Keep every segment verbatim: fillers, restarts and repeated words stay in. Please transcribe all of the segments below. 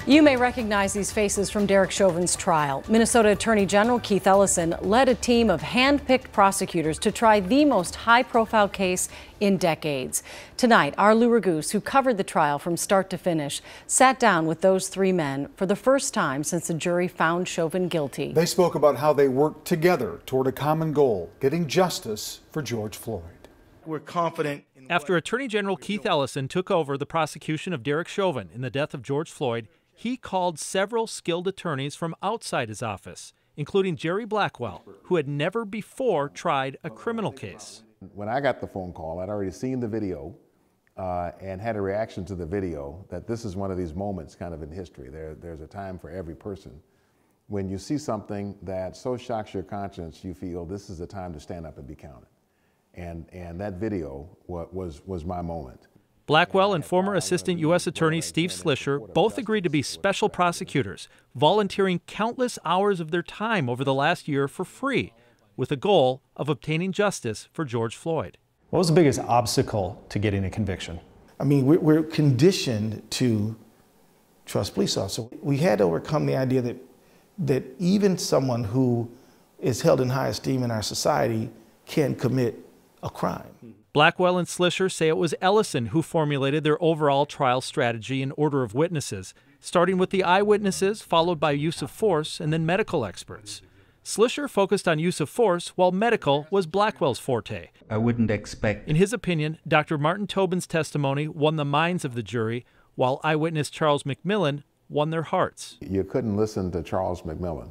You may recognize these faces from Derek Chauvin's trial. Minnesota Attorney General Keith Ellison led a team of hand-picked prosecutors to try the most high-profile case in decades. Tonight, our Lou Raguse, who covered the trial from start to finish, sat down with those three men for the first time since the jury found Chauvin guilty. They spoke about how they worked together toward a common goal, getting justice for George Floyd. We're confident. In After Attorney General Keith Ellison took over the prosecution of Derek Chauvin in the death of George Floyd, he called several skilled attorneys from outside his office, including Jerry Blackwell, who had never before tried a criminal case. When I got the phone call, I'd already seen the video uh, and had a reaction to the video that this is one of these moments kind of in history. There, there's a time for every person. When you see something that so shocks your conscience, you feel this is the time to stand up and be counted. And, and that video was, was my moment. Blackwell and former Assistant U S Attorney Steve Slisher both agreed to be special prosecutors, volunteering countless hours of their time over the last year for free, with the goal of obtaining justice for George Floyd. What was the biggest obstacle to getting a conviction? I mean, we're, we're conditioned to trust police officers. We had to overcome the idea that, that even someone who is held in high esteem in our society can commit a crime. Blackwell and Slisher say it was Ellison who formulated their overall trial strategy and order of witnesses, starting with the eyewitnesses, followed by use of force, and then medical experts. Slisher focused on use of force, while medical was Blackwell's forte. I wouldn't expect. In his opinion, Doctor Martin Tobin's testimony won the minds of the jury, while eyewitness Charles McMillan won their hearts. You couldn't listen to Charles McMillan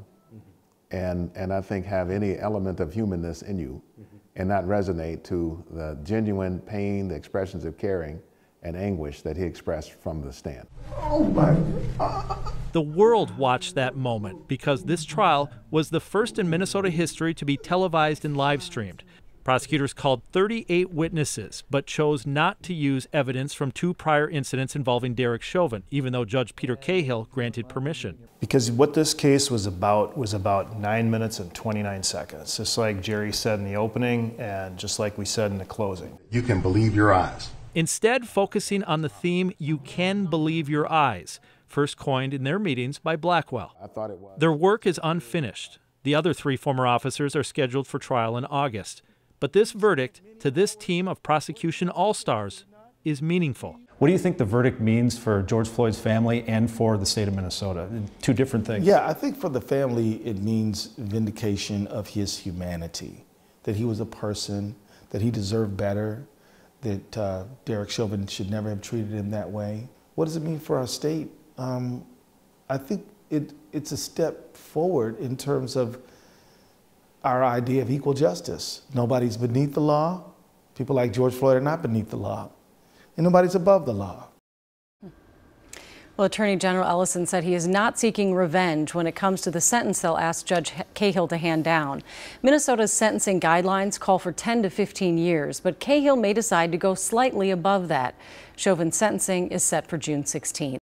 and, and I think have any element of humanness in you and not resonate to the genuine pain, the expressions of caring and anguish that he expressed from the stand. Oh my God. The world watched that moment because this trial was the first in Minnesota history to be televised and live streamed. Prosecutors called thirty-eight witnesses, but chose not to use evidence from two prior incidents involving Derek Chauvin, even though Judge Peter Cahill granted permission. Because what this case was about was about nine minutes and twenty-nine seconds, just like Jerry said in the opening and just like we said in the closing. You can believe your eyes. Instead, focusing on the theme, "You can believe your eyes," first coined in their meetings by Blackwell. I thought it was. Their work is unfinished. The other three former officers are scheduled for trial in August. But this verdict to this team of prosecution all-stars is meaningful. What do you think the verdict means for George Floyd's family and for the state of Minnesota? Two different things. Yeah, I think for the family it means vindication of his humanity, that he was a person, that he deserved better, that uh, Derek Chauvin should never have treated him that way. What does it mean for our state? Um, I think it, it's a step forward in terms of our idea of equal justice. Nobody's beneath the law. People like George Floyd are not beneath the law. And nobody's above the law. Well, Attorney General Ellison said he is not seeking revenge when it comes to the sentence they'll ask Judge Cahill to hand down. Minnesota's sentencing guidelines call for ten to fifteen years, but Cahill may decide to go slightly above that. Chauvin's sentencing is set for June sixteenth.